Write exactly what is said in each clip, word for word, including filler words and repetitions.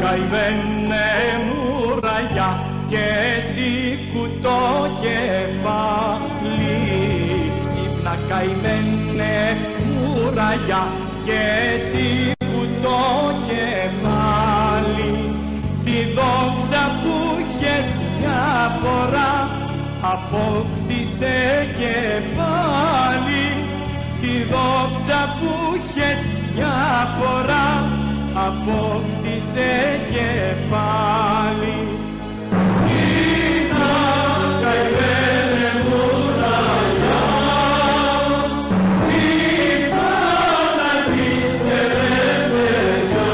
καημένε μουραγιά και σήκω κεφάλι. Ξύπνα καημένε μουραγιά και σήκω κεφάλι. Τη δόξα που είχες μια φορά απόκτησε και πάλι. Τη δόξα που είχες μια φορά απόκτησε και πάλι. Ξύπνα καημένε μουραγιά, ξύπνα να δεις ελευθεριά.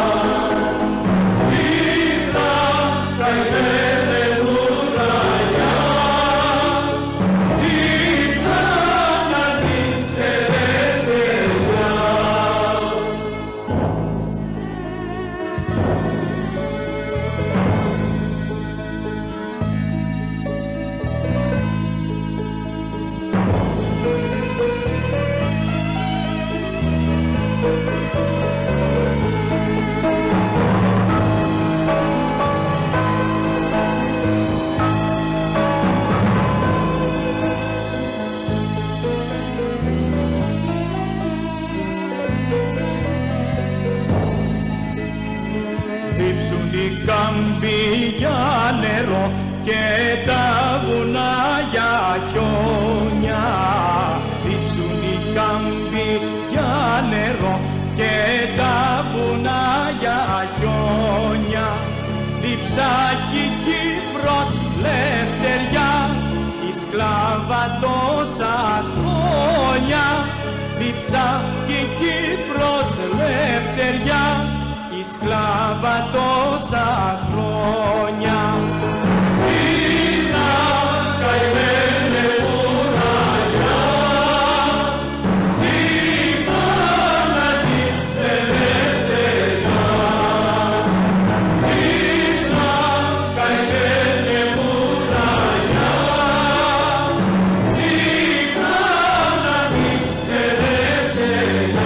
Ξύπνα καημένε μουραγιά, ξύπνα να δεις ελευθεριά. Δίψουν οι κάμποι για νερό και τα βουνά για χιόνια. Δίψουν οι κάμποι για νερό και τα βουνά για χιόνια. Δίψα κι η Κύπρος λευτεριά, η σκλάβα τόσα χρόνια. Δίψα κι η Κύπρος λευτεριά, η σκλάβα τόσα χρόνια. Ξύπνα καημένε μουραγιά, ξύπνα να δεις ελευθεριά. Ξύπνα καημένε μουραγιά, ξύπνα να δεις ελευθεριά.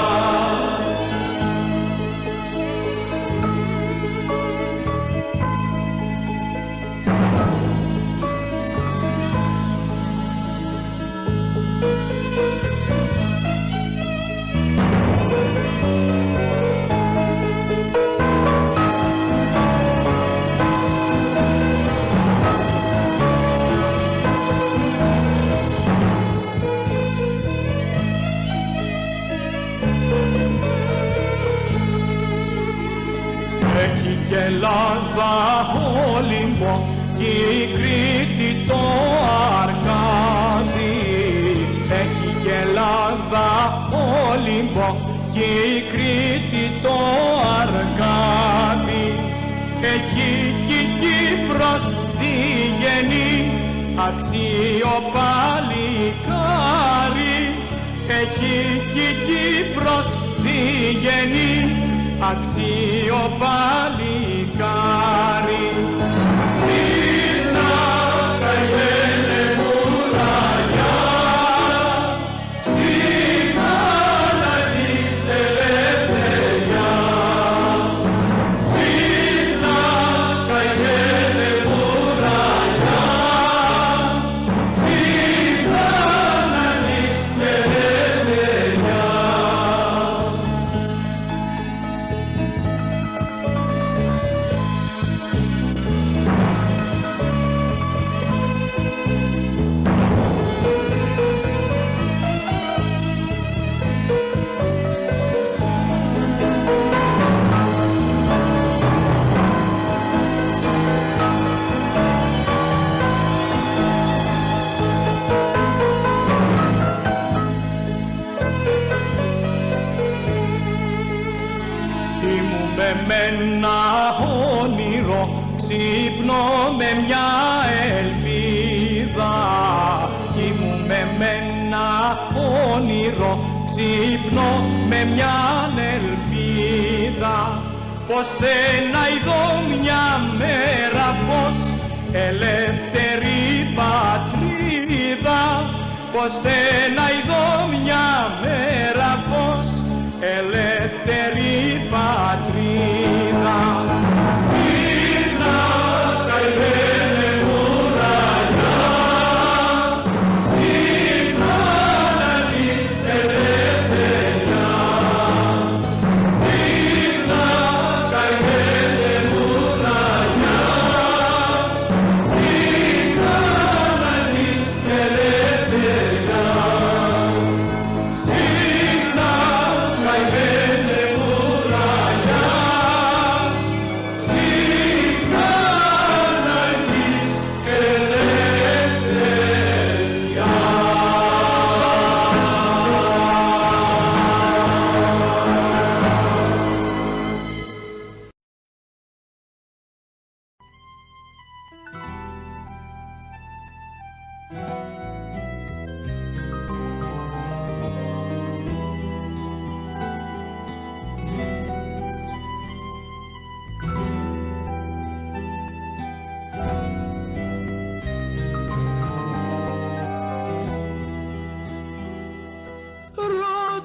Έχει και Ελλάδα Όλυμπο κι η Κρήτη το Αρκάδι. Έχει και Ελλάδα Όλυμπο κι η Κρήτη το Αρκάδι. Έχει κι η Κύπρος διγενή αξίο παλικάρι. Έχει κι η Κύπρος διγενή αξίο παλικάρι. Ξύπνα καημένε μουραγιά, ξύπνα να δεις ελευθεριά. Ξύπνα καημένε μουραγιά, ξύπνα να δεις ελευθεριά. Κοιμούμαι με ένα όνειρο, ξύπνω με μια ελπίδα. Κοιμούμαι με ένα όνειρο, ξύπνω με μια ελπίδα. Πως δεν να ειδώ μια μέρα, πως ελεύθερη πατρίδα. Πως δεν να ειδώ μια μέρα, πως ελεύθερη πατρίδα.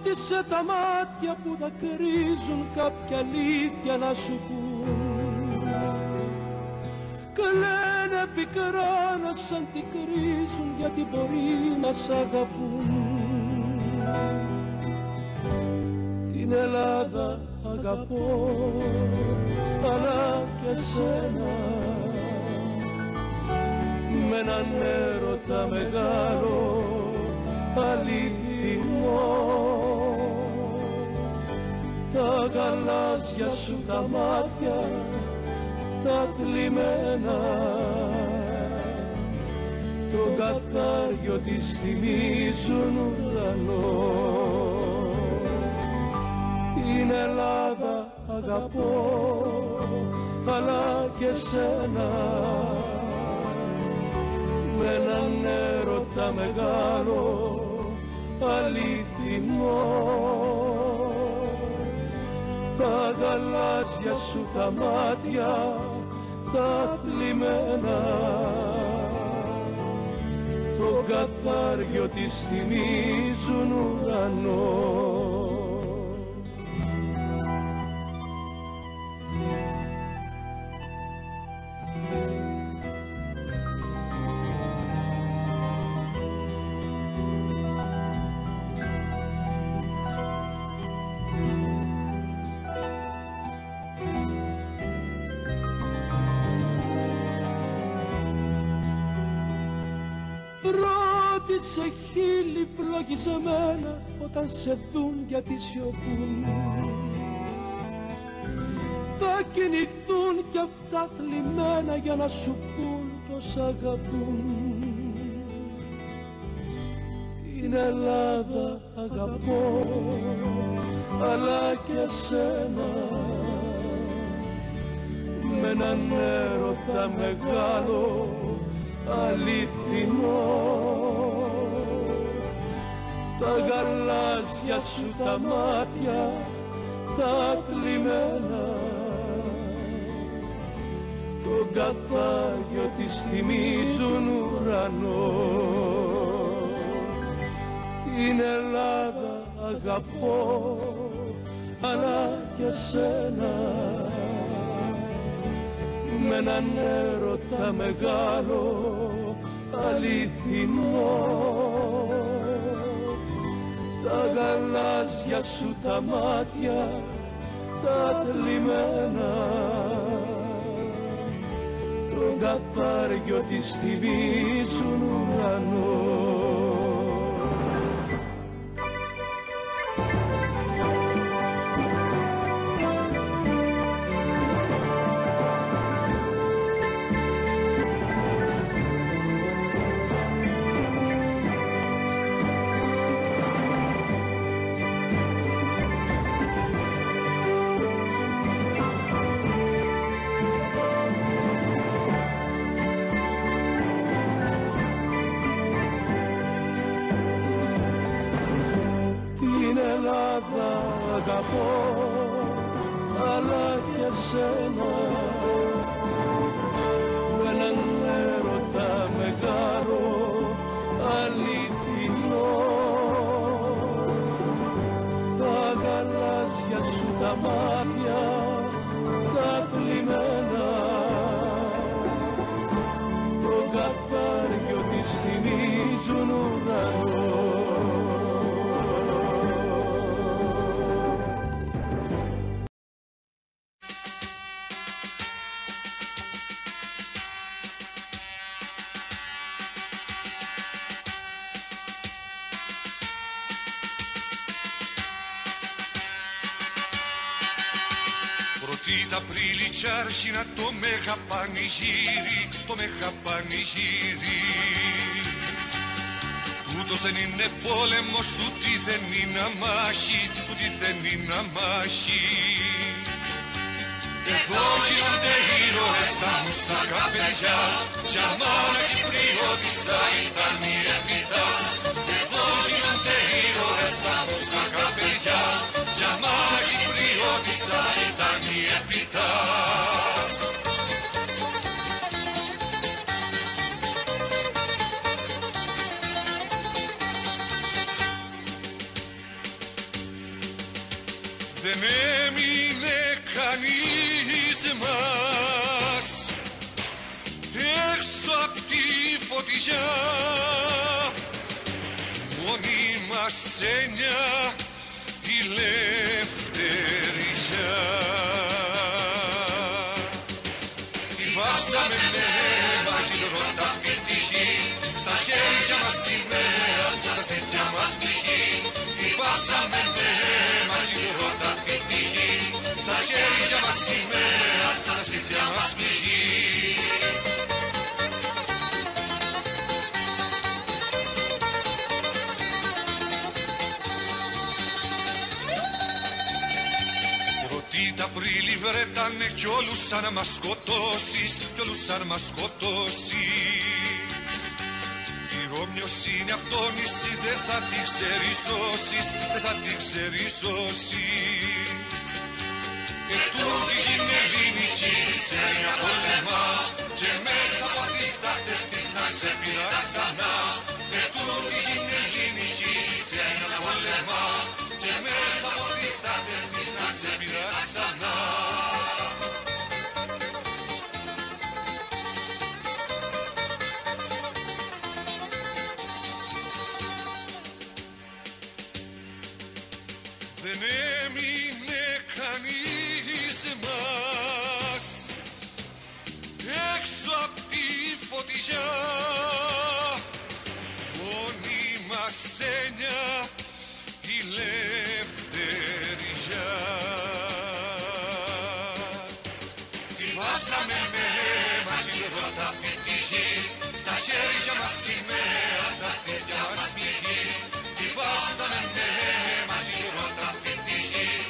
Ρώτησε τα μάτια που δακρύζουν κάποια αλήθεια να σου πουν. Κλαίνε πικρά να σ' αντικρίζουν γιατί μπορεί να σ' αγαπούν. Την Ελλάδα αγαπώ αλλά και σένα, με έναν έρωτα μεγάλο αληθινό. Τα γαλάζια σου τα μάτια τα θλιμμένα, το καθάριο της θυμίζουν ουρανό. Την Ελλάδα αγαπώ αλλά και σένα, με έναν έρωτα μεγάλο αληθινό. Τα γαλάζια σου τα μάτια τα θλιμμένα, το καθάριο της θυμίζουν ουρανό. Ρώτησε χείλη φλογισμένα όταν σε δουν γιατί σιωπούν. Θα κινηθούν κι αυτά θλιμμένα για να σου πούν πως αγαπούν. Την Ελλάδα αγαπώ αλλά και σένα, με έναν έρωτα μεγάλο αληθινό. Τα γαλάζια σου τα μάτια τα θλιμμένα, το καθάριο της θυμίζουν ουρανό. Την Ελλάδα αγαπώ αλλά και σένα, με έναν έρωτα μεγάλο αληθινό. Τα γαλάζια σου τα μάτια τα θλιμμένα, το καθάριο της θυμίζουν ουρανό. Αγαπώ αλλά και σένα, με έναν έρωτα μεγάλο αληθινό. Τα γαλάζια σου τα μάτια τα θλιμμένα, το καθάριο της θυμίζουν ουρανό. Απρίλη κι άρχινα το μέγα πανηγύρι, το μέγα πανηγύρι. Τούτος δεν είναι πόλεμος, τούτη δεν είναι αμάχη, τούτη δεν είναι αμάχη. Εδώ γίνονται ήρωες τα μουστακά παιδιά, για μάνα Κυπριώτισσα ήταν η Ερμητάς. Εδώ γίνονται ήρωες τα μουστακά παιδιά, για μάνα Κυπριώτισσα ήταν η Ερμητάς. Δεν έμεινε κανείς μας έξω απ' τη φωτιά, μόνοι μας έννοια η ελευθερία. Τη βάψαμε νεύμα την ρώτα αυτή τη γη, στα χέρια μας σημαία, στα στήθια μας πληγή. Τη βάψαμε νεύμα την ρώτα αυτή τη γη, στα χέρια μας σημαία, στα στήθια μας πληγή. Τα πρίλη βρέτανε κι όλους σαν να μας σκοτώσεις, κι όλους σαν να μας σκοτώσεις. Η όμοιοσύνη απ' το νησί δεν θα την ξεριζώσεις, δεν θα την ξεριζώσεις. Ετούτη είναι ελληνική σε μια πόλεμα και μέσα από τις τάχτες της να σε πειρά ξανά. Ετούτη είναι ελληνική σε μια πόλεμα και μέσα από τις τάχτες της να σε πειρά ξανά. Δεν έμεινε κανείς μας έξω απ' τη φωτιά, μόνοι μας έννοια η ελευθερία. Τη βάψαμε με αίμα την ρώτα αυτή τη γη, στα χέρια μας σημαία, στα στήθια μας πληγή. Τη βάψαμε με αίμα την ρώτα αυτή τη γη,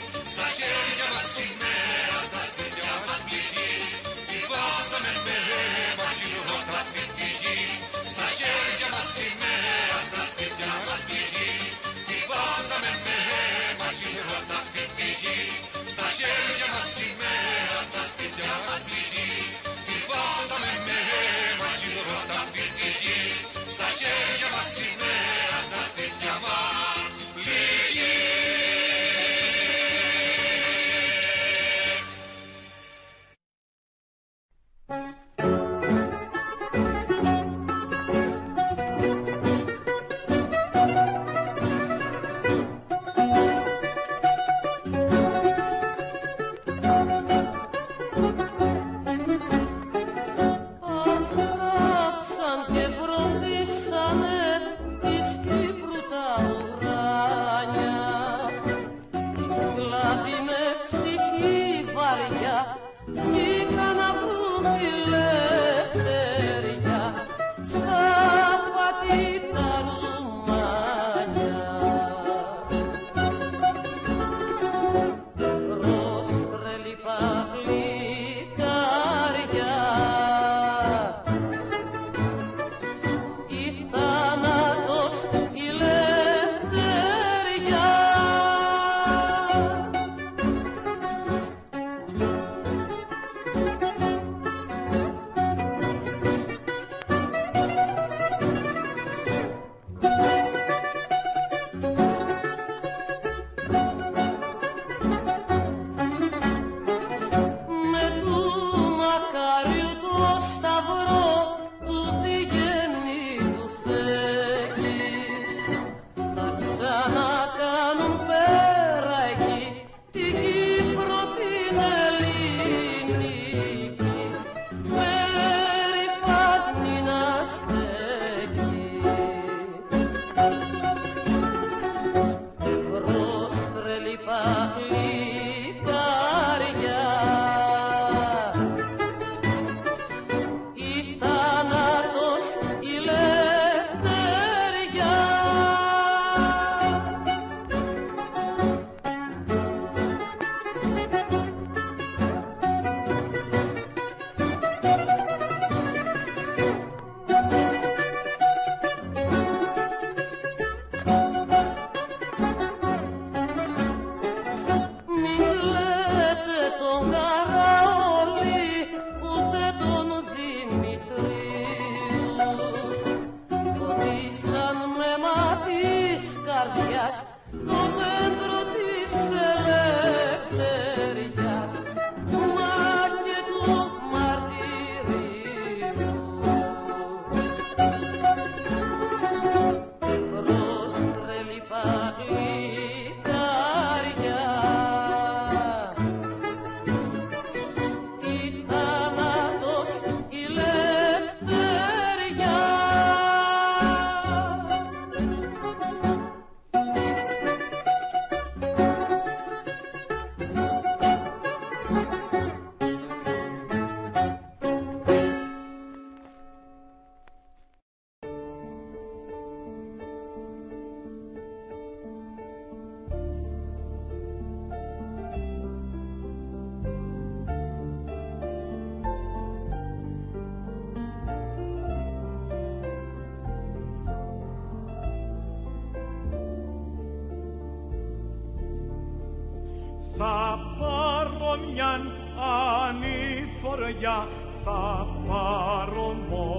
θα πάρω μιαν ανηφοριά, θα πάρω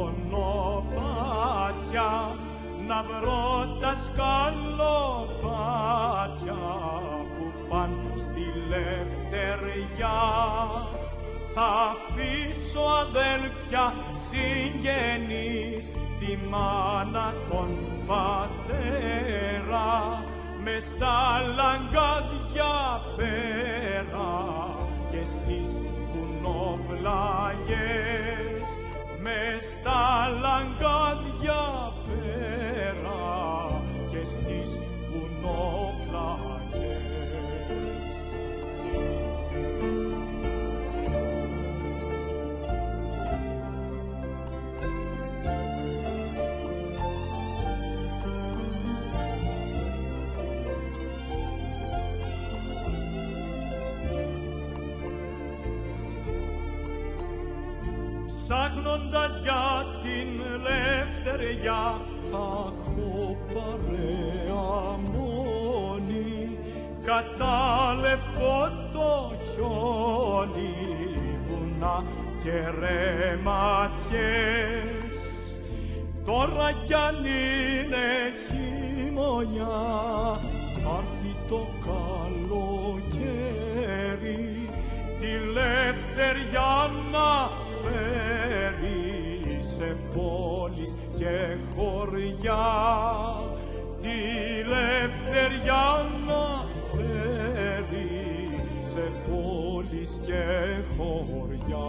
μονοπάτια, να βρω τα σκαλοπάτια που παν στη λευτεριά. Θα αφήσω αδέλφια συγγενείς, τη μάνα τον πατέρα, μες στα λαγκάδια πέρα και στις βουνοπλαγιές, μες στα λαγκάδια πέρα και στις βουνοπλαγιές. Ψάχνοντας για την λευτεριά, θα έχω παρέα μόνη, κατά λευκό το χιόνι, βουνά και ρεματιές. Τώρα κι αν είναι χειμωνιά, θα έρθει το καλοκαίρι, τη λευτεριά να φέρει σε πόλεις και χωριά, τη λευτεριά να φέρει σε πόλεις και χωριά.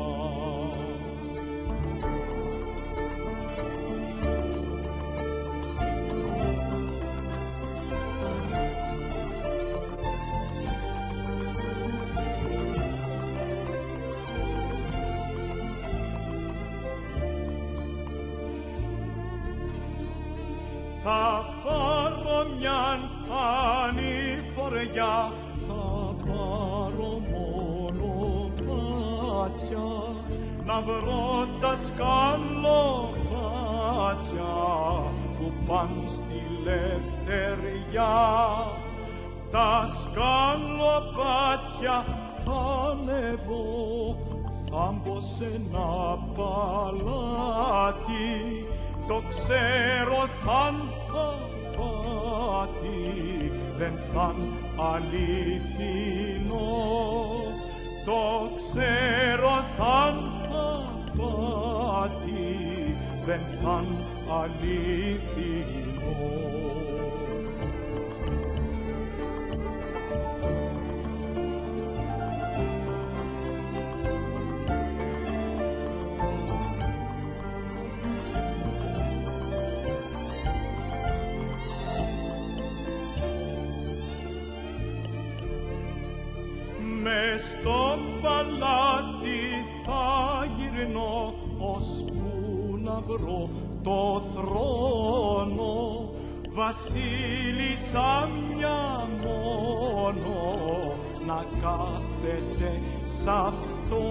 Θα πάρω μιαν ανηφοριά, θα πάρω μονοπάτια, να βρω τα σκαλοπάτια που παν στη λευτεριά. Τα σκαλοπάτια θα ανεβώ, θα μπω σε ένα παλάτι, το ξέρω θαν απάτη, δεν θαν αληθινό. Το ξέρω θαν απάτη, δεν θαν αληθινό. Μες στο παλάτι θα γυρνώ, ώσπου να βρω το θρόνο, βασίλισσα μια μόνο να κάθεται σ' αυτό.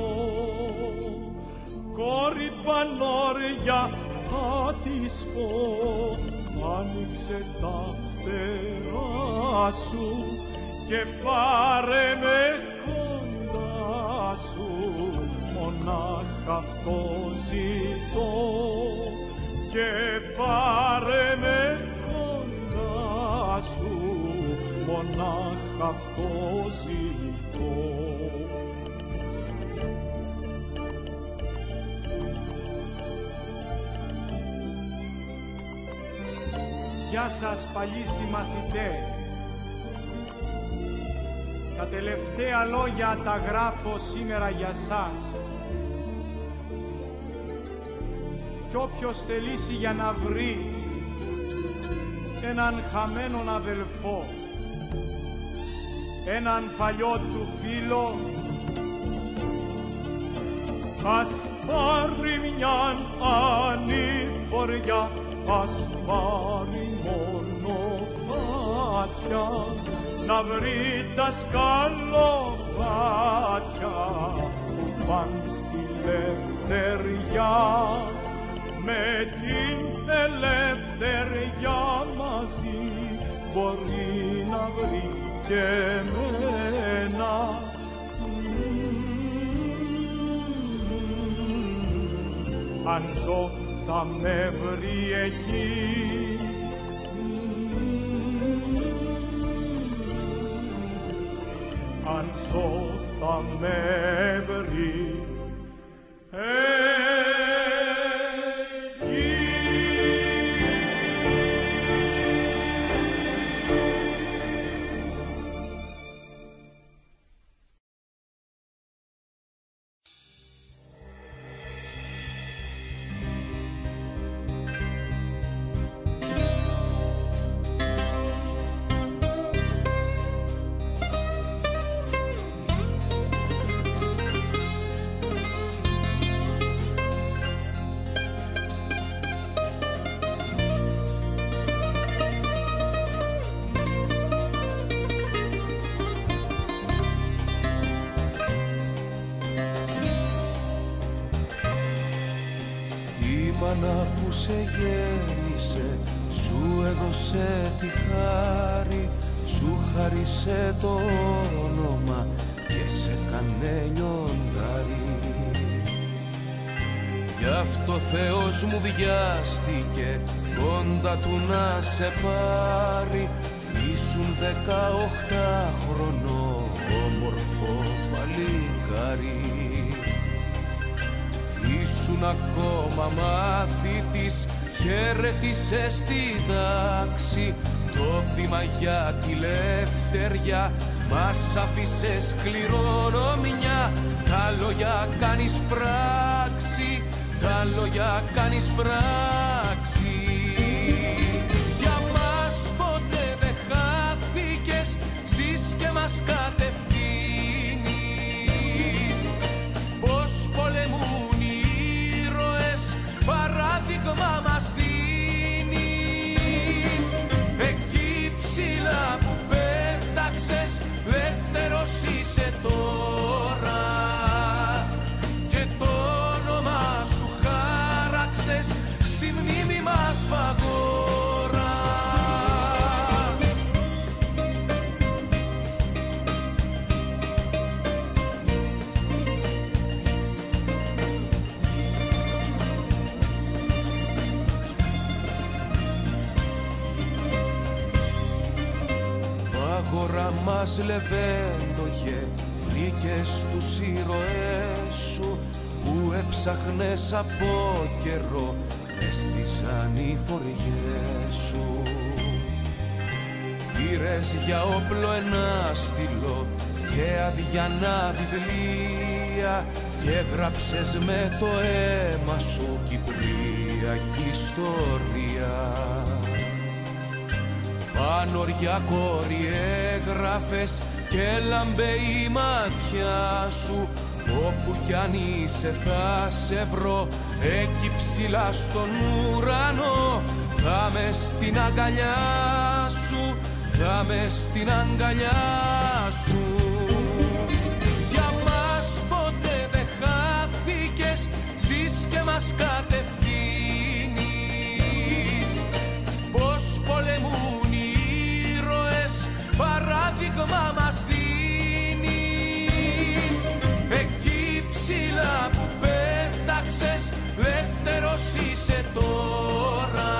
Κόρη Πανόρια θα της πω, άνοιξε τα φτερά σου και πάρε με κοντά σου, μονάχα αυτό ζητώ. Και πάρε με κοντά σου, μονάχα αυτό ζητώ. Γεια σας παλιοί συμμαθητέ. Τα τελευταία λόγια τα γράφω σήμερα για σας. Κι όποιος θελήσει για να βρει έναν χαμένον αδελφό, έναν παλιό του φίλο, ας πάρει μιαν ανηφοριά, ας πάρει μονοπάτια, να βρει τα σκαλοπάτια που παν στη λευτεριά. Με την ελευθεριά μαζί μπορεί να βρει και εμένα αν ζω θα με βρει εκεί. Αν ζω θα με βρει εκεί. Που σε γέννησε, σου έδωσε τη χάρη, σου χάρισε το όνομα και σε κάνε λιοντάρι. Γι' αυτό Θεός μου βιάστηκε κοντά του να σε πάρει. Ήσουν δεκαοχτάχρονο όμορφο παλικάρι. Ήσουν ακόμα μάθητης, χαιρετήσες στην τάξη. Το πείμα για τη λευτεριά μας άφησες κληρονομιά. Τα λόγια κάνεις πράξη, τα λόγια κάνεις πράξη. Για μας ποτέ δεν χάθηκες, ζεις και μας κατευθύνεις. Πως πολεμούν οι ήρωες, παράδειγμα μας δίνεις. Εκεί ψηλά που πέταξες, δεύτερος είσαι τώρα. Και το όνομα σου χάραξες στη μνήμη μας παγόρα. Βάγορα μας λεβέντογε, βρήκες τους ήρωές σου που έψαχνες από καιρό, έστησαν οι φοριές σου. Πήρες για όπλο ένα στυλό και αδιανά βιβλία και έγραψες με το αίμα σου κυπριακή ιστορία. Πανωριά κόρη έγραφες και έλαμπε η μάτια σου. Όπου κι αν είσαι θα σε βρω, εκεί ψηλά στον ουρανό. Θα με στην αγκαλιά σου, θα με στην αγκαλιά σου. Για μας ποτέ δεν χάθηκες, ζεις και μας κατευθύνεις. Πως πολεμούν οι ήρωες, παράδειγμα μας δίνεις. Εκεί ψηλά που πέταξες, δεύτερος είσαι τώρα.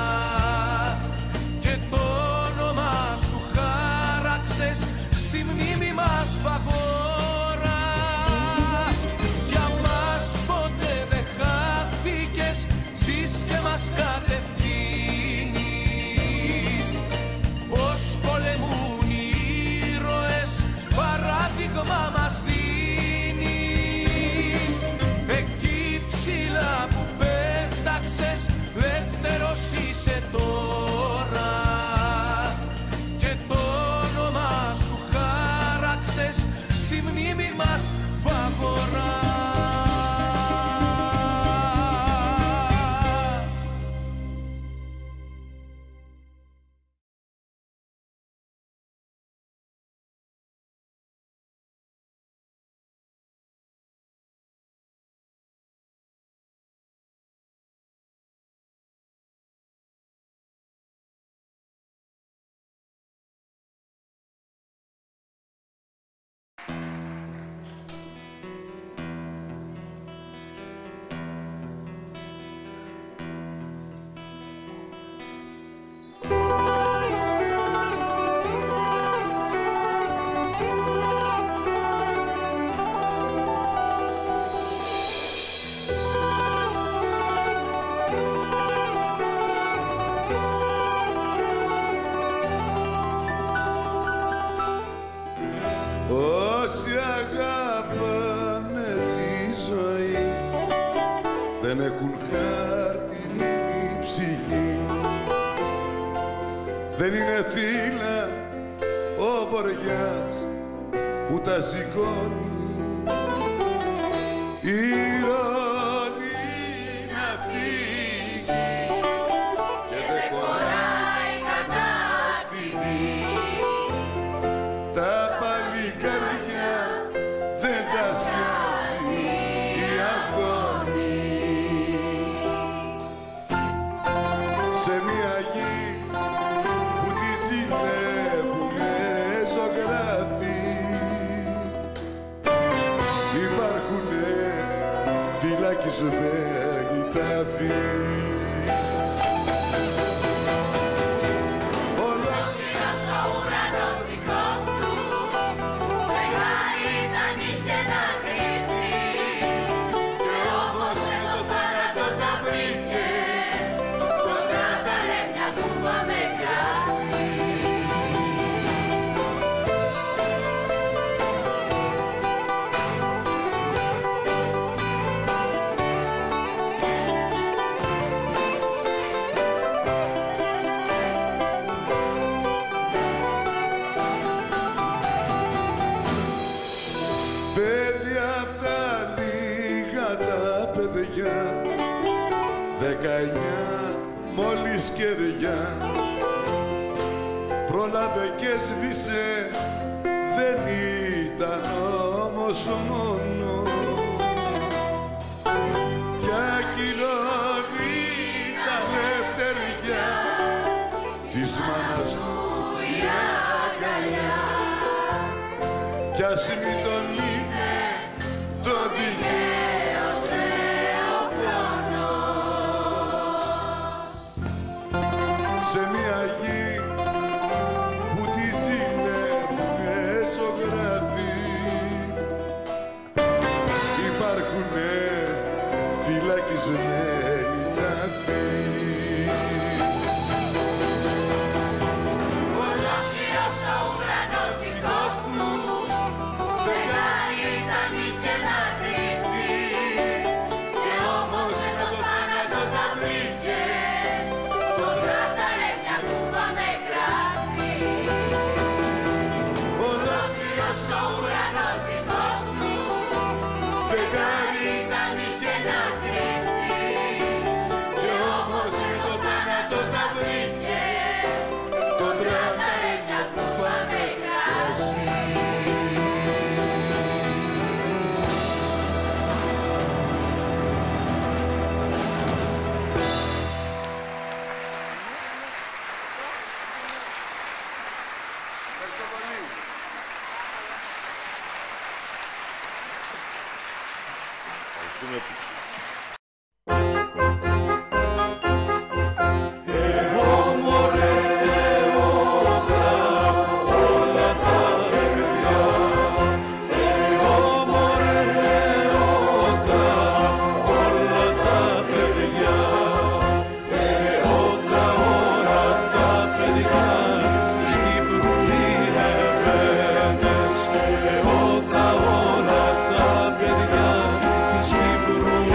Και το όνομα σου χάραξες στη μνήμη μας. Όσοι αγάπανε τη ζωή δεν έχουν χάρτινη ψυχή. Δεν είναι φύλλα ο βοριάς που τα σηκώνει. Ηρώνει να φύγει και δεν χωράει κατά τη γη. Τα παλικάρια δεν τα σκιάζει η αγώνη. Σε μια γη που τη ζηλεύουνε ζωγράφοι υπάρχουνε φυλακισμένοι τάφοι. Ολόκληρος ο ουρανός δικός του φεγγάρι ήταν είχε να κρύβει και όμως εδώ θάνατο τα βρήκε, τον κράταρε μια κούπα με κράσι. Παιδιά απ' τα λίγα τα παιδιά, δεκαεννιά μόλις κεριά, πρόλαβε και σβήσε, δεν ήταν όμως μόνος. Για κυλώνει τα λευτεριά της μάνας του η αγκαλιά. Κι ας μη τον είδε, το δικαίωσε ο πόνος. Σε μια γη που τη ζηλεύουνε ζωγράφοι υπάρχουνε φυλακισμένοι τάφοι. Ολόκληρος ο ουρανός δικός του φεγγάρι ήταν είχε να κρύβει και όμως με το θάνατο τα βρήκε, τον κράταρε μια κούπα με κράσι. Ολόκληρος ο ουρανός δικός του φεγγάρι ήταν είχε να κρύβει και όμως με το θάνατο τα βρήκε, τον κράταρε μια κούπα με κράσι. Όλα τα παιδιά στις Κύπρου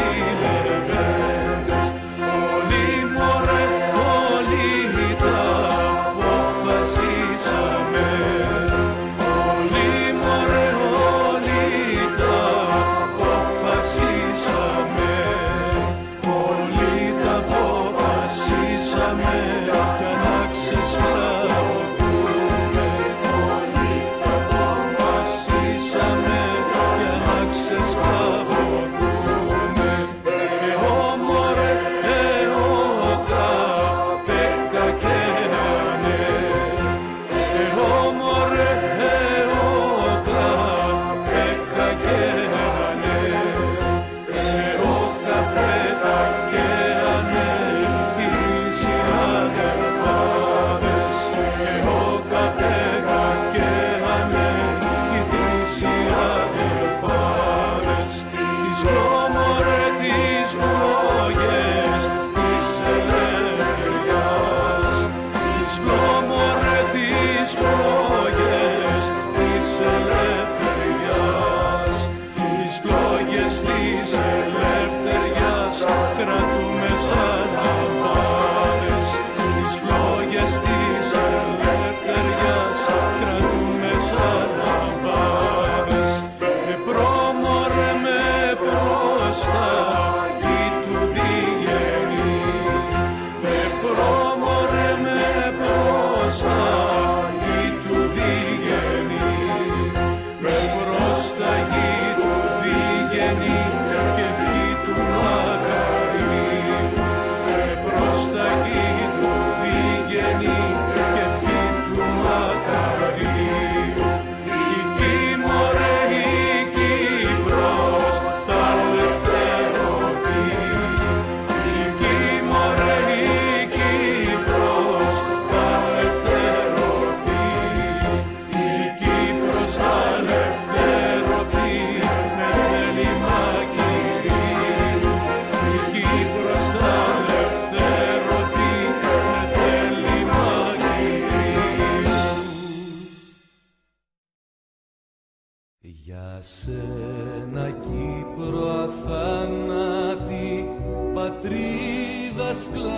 Για σένα Κύπρο αθάνατη, πατρίδα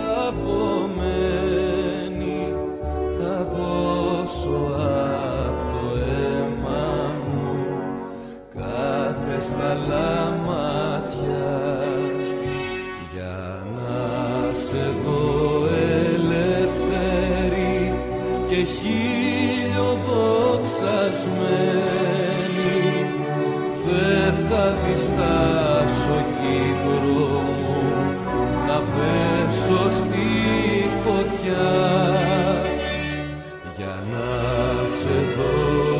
σκλαβωμένη, θα δώσω απ' το αίμα μου κάθε σταλάμματια, για να σε δω ελεύθερη και χιλιοδοξασμένη. Δεν θα διστάσω Κύπρο μου να πέσω στη φωτιά, για να σε δω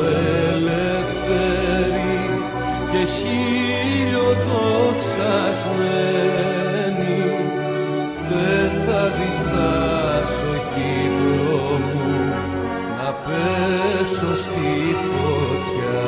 ελεύθερη και χιλιοδοξασμένη. Δεν θα διστάσω Κύπρο μου να πέσω στη φωτιά.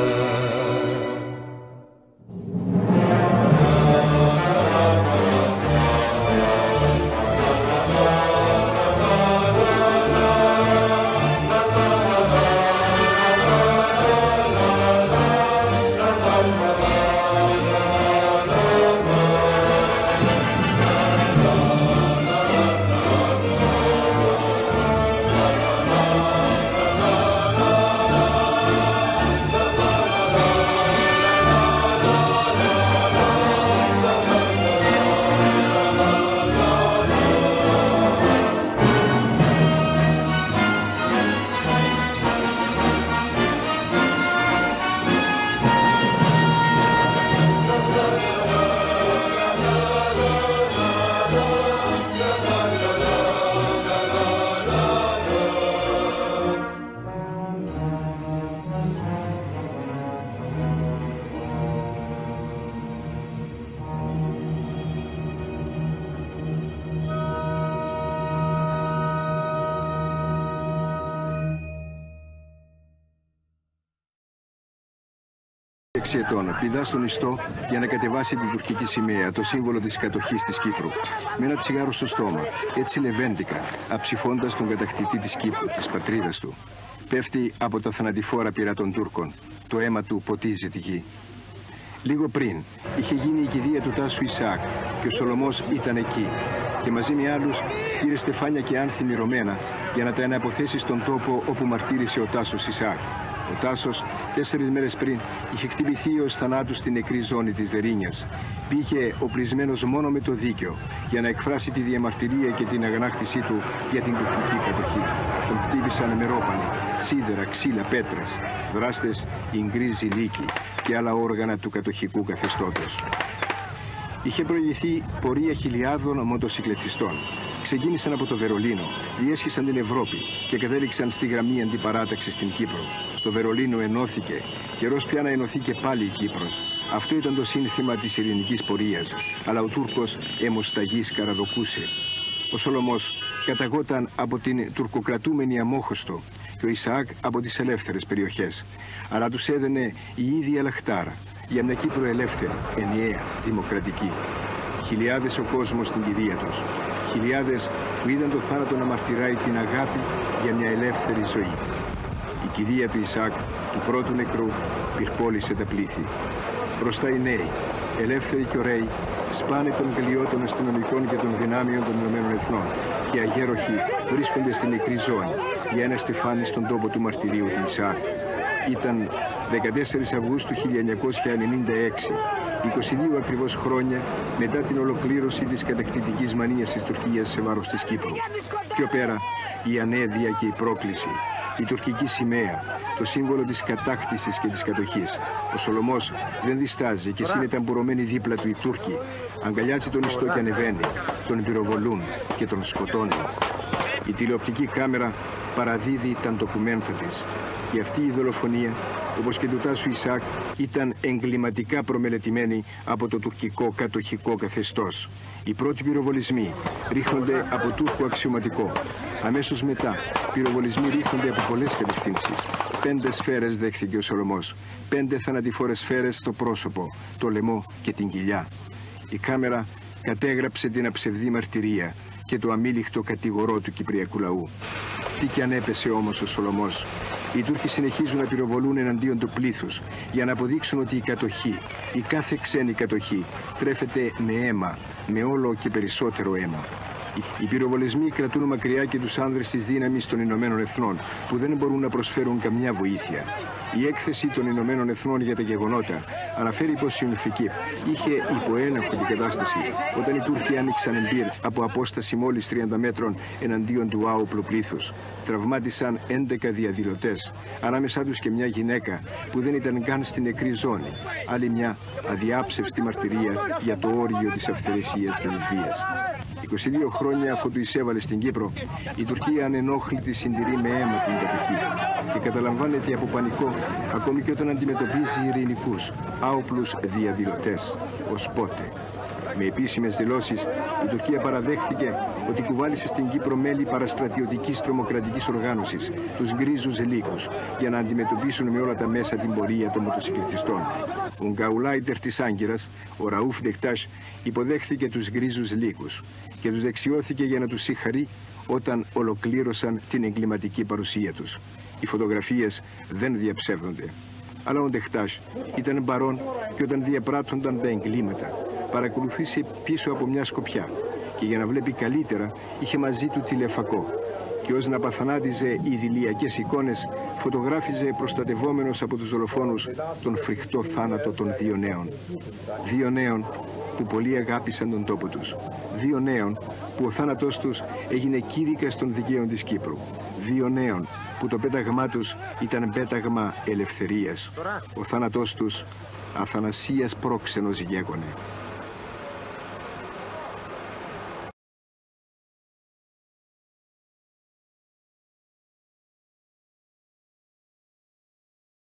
έξι ετών πηδά στον ιστό για να κατεβάσει την τουρκική σημαία, το σύμβολο της κατοχής της Κύπρου. Με ένα τσιγάρο στο στόμα, έτσι λεβέντικα, αψηφώντας τον κατακτητή της Κύπρου, της πατρίδας του. Πέφτει από τα θανατηφόρα πυρά των Τούρκων. Το αίμα του ποτίζει τη γη. Λίγο πριν είχε γίνει η κηδεία του Τάσου Ισαάκ και ο Σολωμός ήταν εκεί και μαζί με άλλους πήρε στεφάνια και άνθη μυρωμένα για να τα αναποθέσει στον τόπο όπου μαρτύρησε ο Τάσος Ισαάκ. Ο Τάσος, τέσσερις μέρες πριν, είχε χτυπηθεί ως θανάτου στην νεκρή ζώνη της Δερίνιας. Πήγε οπλισμένος μόνο με το δίκαιο για να εκφράσει τη διαμαρτυρία και την αγανάκτησή του για την τουρκική κατοχή. Τον χτύπησαν με ρόπαλοι, σίδερα, ξύλα, πέτρες, δράστες, ιγγρίζοι λύκοι και άλλα όργανα του κατοχικού καθεστώτος. Είχε προηγηθεί πορεία χιλιάδων μοτοσυκλετιστών. Ξεκίνησαν από το Βερολίνο, διέσχισαν την Ευρώπη και κατέληξαν στη γραμμή αντιπαράταξης στην Κύπρο. Το Βερολίνο ενώθηκε, καιρός πια να ενωθεί και πάλι η Κύπρος. Αυτό ήταν το σύνθημα της ειρηνικής πορείας, αλλά ο Τούρκος αιμοσταγής καραδοκούσε. Ο Σολωμός καταγόταν από την τουρκοκρατούμενη Αμόχωστο και ο Ισαάκ από τις ελεύθερες περιοχές. Αλλά τους έδαινε η ίδια λαχτάρα για μια Κύπρο ελεύθερη, ενιαία, δημοκρατική. Χιλιάδες ο κόσμος στην κηδεία τους. Χιλιάδες που είδαν το θάνατο να μαρτυράει την αγάπη για μια ελεύθερη ζωή. Η κηδεία του Ισαάκ, του πρώτου νεκρού, πυρπόλησε τα πλήθη. Μπροστά οι νέοι, ελεύθεροι και ωραίοι, σπάνε τον κλειό των αστυνομικών και των δυνάμεων των Ηνωμένων Εθνών και οι αγέροχοι βρίσκονται στην νεκρή ζώνη για ένα στεφάνι στον τόπο του μαρτυρίου του Ισαάκ. Ήταν δεκατέσσερις Αυγούστου χίλια εννιακόσια ενενήντα έξι, είκοσι δύο ακριβώς χρόνια μετά την ολοκλήρωση της κατακτητικής μανίας της Τουρκίας σε βάρος της Κύπρου. Πιο πέρα, η ανέδεια και η πρόκληση, η τουρκική σημαία, το σύμβολο της κατάκτησης και της κατοχής. Ο Σολωμός δεν διστάζει και είναι ταμπουρωμένοι δίπλα του οι Τούρκοι. Αγκαλιάζει τον ιστό και ανεβαίνει, τον πυροβολούν και τον σκοτώνουν. Η τηλεοπτική κάμερα παραδίδει τα ντοκουμέντα της. Και αυτή η δολοφονία, όπως και του Τάσου Ισαάκ, ήταν εγκληματικά προμελετημένη από το τουρκικό κατοχικό καθεστώς. Οι πρώτοι πυροβολισμοί ρίχνονται από Τούρκο αξιωματικό. Αμέσως μετά, πυροβολισμοί ρίχνονται από πολλές κατευθύνσεις. Πέντε σφαίρες δέχθηκε ο Σολωμός. Πέντε θανατηφόρες σφαίρες στο πρόσωπο, το λαιμό και την κοιλιά. Η κάμερα κατέγραψε την αψευδή μαρτυρία και το αμήλιχτο κατηγορό του κυπριακού λαού. Τι κι αν έπεσε όμως ο Σολωμός, Οι Τούρκοι συνεχίζουν να πυροβολούν εναντίον του πλήθους για να αποδείξουν ότι η κατοχή, η κάθε ξένη κατοχή, τρέφεται με αίμα, με όλο και περισσότερο αίμα. Οι πυροβολισμοί κρατούν μακριά και τους άνδρες της δύναμης των Ηνωμένων Εθνών, που δεν μπορούν να προσφέρουν καμιά βοήθεια. Η έκθεση των Ηνωμένων Εθνών για τα γεγονότα αναφέρει πως η UNFICYP είχε υποέλεγχο την κατάσταση όταν οι Τούρκοι άνοιξαν εμπίρ από απόσταση μόλις τριάντα μέτρων εναντίον του άοπλου πλήθους. Τραυμάτισαν έντεκα διαδηλωτές, ανάμεσά τους και μια γυναίκα που δεν ήταν καν στην νεκρή ζώνη. Άλλη μια αδιάψευστη μαρτυρία για το όριο της αυθαιρεσίας και της βίας. είκοσι δύο χρόνια αφού του εισέβαλε στην Κύπρο, η Τουρκία ανενόχλητη συντηρεί με αίμα την κατοχή και καταλαμβάνεται από πανικό ακόμη και όταν αντιμετωπίζει ειρηνικούς, άοπλους διαδηλωτές. Ως πότε. Με επίσημες δηλώσεις, η Τουρκία παραδέχθηκε ότι κουβάλισε στην Κύπρο μέλη παραστρατιωτικής τρομοκρατικής οργάνωσης, τους γκρίζους λύκους, για να αντιμετωπίσουν με όλα τα μέσα την πορεία των μοτοσυκλετιστών. Ο γκαουλάιτερ της Άγκυρας, ο Ραούφ Ντεκτάς, υποδέχθηκε τους γκρίζους λύκους και τους δεξιώθηκε για να τους συγχαρεί όταν ολοκλήρωσαν την εγκληματική παρουσία τους. Οι φωτογραφίες δεν διαψεύδονται. Αλλά ο Ντεκτάς ήταν παρόν και όταν διαπράττονταν τα εγκλήματα, παρακολουθήσει πίσω από μια σκοπιά και για να βλέπει καλύτερα είχε μαζί του τηλεφακό και ως να παθανάτιζε ιδηλιακές εικόνες φωτογράφιζε προστατευόμενος από τους δολοφόνους τον φρικτό θάνατο των δύο νέων. Δύο νέων που πολύ αγάπησαν τον τόπο τους. Δύο νέων που ο θάνατός τους έγινε κήρυκας των δικαίων της Κύπρου. Δύο νέων που το πέταγμά τους ήταν πέταγμα ελευθερίας. Ο θάνατός τους αθανασίας πρόξενος γέγονε.